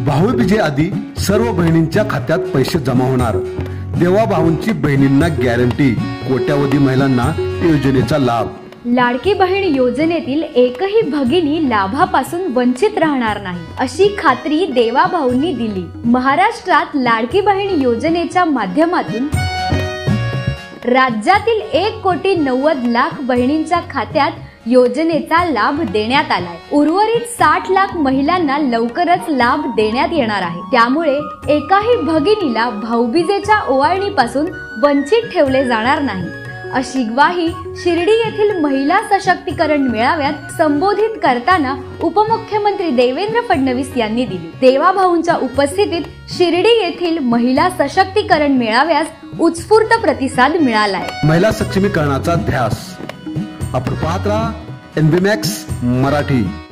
भाऊबीजेआधी सर्व बहिणींच्या खात्यात पैसे जमा होणार। देवा भाऊंची बहिणींना गॅरंटी, कोट्यावधी महिलांना योजनेचा लाभ। लाडकी बहीण योजनेतील एकही भगिनी लाभापासून वंचित राहणार नाही अशी खात्री देवा भाऊंनी दिली। महाराष्ट्रात लाडकी बहीण योजनेच्या माध्यमातून राज्यातील 1,90,00,000 बहिणींच्या खात्यात योजनेचा लाभ देण्यात आलाय। उर्वरित 60 लाख महिलांना लवकरच लाभ देण्यात येणार आहे। त्यामुळे एकाही भगिनीला भाऊबीजेच्या ओवाळणीपासून वंचित ठेवले जाणार नाही अशी ग्वाही शिर्डी येथील महिला सशक्तीकरण मेळाव्यात संबोधित करताना उपमुख्यमंत्री देवेंद्र फडणवीस यांनी दिली। देवा भाऊंच्या उपस्थितीत शिर्डी येथील महिला सशक्तीकरण मेळाव्यास उत्स्फूर्त प्रतिसाद मिळालाय। महिला सक्षमीकरणाचा ध्यास। आपण पाहत राहा NB मॅक्स मराठी।